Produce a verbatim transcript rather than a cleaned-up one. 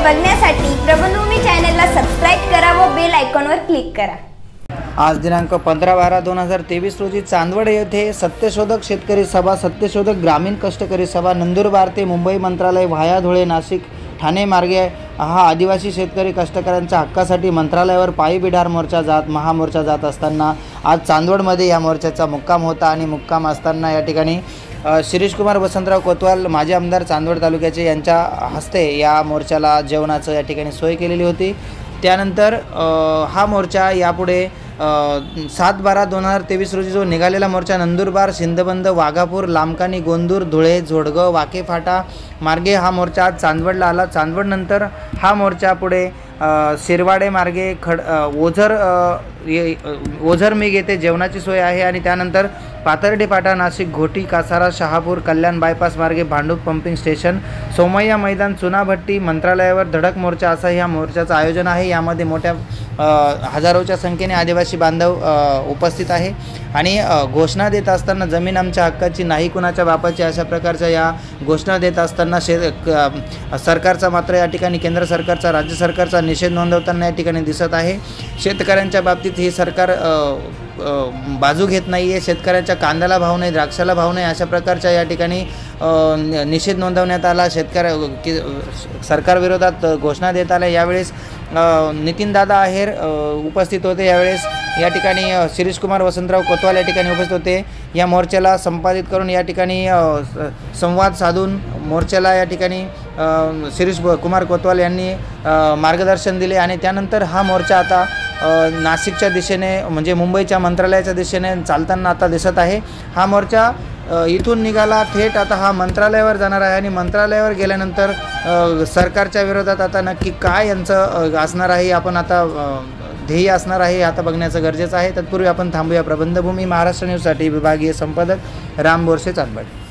बघण्यासाठी प्रबंधभूमी चॅनलला सबस्क्राइब करा व बेल आयकॉनवर क्लिक करा। आज दिनांक पंधरा बारा दोन हजार तेवीस रोजी चांदवड येथे सत्यशोधक शेतकरी सभा, सत्यशोधक ग्रामीण कष्टकरी सभा, नंदुरबार ते मुंबई मंत्रालय व्हाया धुळे नाशिक ठाणे मार्गे हा आदिवासी शेतकरी कष्टकऱ्यांच्या हक्कासाठी मंत्रालयावर पायी बिडार मोर्चा जात महामोर्चा जात असताना आज चांदवडमध्ये या मोर्चाचा मुक्काम होता आणि मुक्काम असताना या ठिकाणी शिरीष कुमार वसंतराव कोतवाल माजी आमदार चांदवड तालुक्याचे यांच्या हस्ते या मोर्चाला जेवणाचं या ठिकाणी सोय केलेली होती। त्यानंतर हा मोर्चा यापुढे सात बारा दोन हजार तेवीस रोजी जो निघालेला मोर्चा नंदुरबार सिंदबंद वाघापूर लामकानी गोंदूर धुळे जोडगाव वाके फाटा मार्गे हा मोर्चा आज चांदवडला आला। चांदवडनंतर हा मोर्चा पुढे शिरवाडे मार्गे खड ओझर ओझर मिग येथे जेवणाची सोय आहे आणि त्यानंतर पाथर्डी फाटा नाशिक घोटी कासारा शहापूर कल्याण बायपास मार्गे भांडूप पंपिंग स्टेशन सोमय्या मैदान चुनाभट्टी मंत्रालयावर धडक मोर्चा असा या मोर्चाचं आयोजन आहे। यामध्ये मोठ्या हजारोच्या संख्येने आदिवासी बांधव उपस्थित आहे आणि घोषणा देत असताना जमीन आमच्या हक्काची नाही कुणाच्या बापाची अशा प्रकारच्या या घोषणा देत असताना शे सरकारचा मात्र या ठिकाणी केंद्र सरकारचा राज्य सरकारचा निषेध नोंदवताना या ठिकाणी दिसत आहे। शेतकऱ्यांच्या बाबतीत ही सरकार बाजू घेत नाही आहे। शेतकऱ्यांच्या कांद्याला भाव नाही, द्राक्षाला भाव नाही अशा प्रकारच्या या ठिकाणी निषेध नोंदवण्यात आला। शेतकऱ्या सरकारविरोधात घोषणा देत आल्या। यावेळेस नितीनदादा आहेर उपस्थित होते। यावेळेस या ठिकाणी शिरीष कुमार वसंतराव कोतवाल या ठिकाणी उपस्थित होते। या मोर्चाला संपादित करून या ठिकाणी संवाद साधून मोर्चाला या ठिकाणी शिरीष कुमार कोतवाल यांनी मार्गदर्शन दिले आणि त्यानंतर हा मोर्चा आता नाशिकच्या दिशेने म्हणजे मुंबईच्या मंत्रालयाच्या दिशेने चालताना आता दिसत आहे। हा मोर्चा इथून निघाला थेट आता हा मंत्रालयावर जाणार आहे आणि मंत्रालयावर गेल्यानंतर सरकारच्या विरोधात आता नक्की काय यांचं असणार आहे, आपण आता ध्येय असणार आहे आता बघण्याचं गरजेचं आहे। तत्पूर्वी आपण थांबूया। प्रबंधभूमी महाराष्ट्र न्यूजसाठी विभागीय संपादक राम बोरसे चांदवड।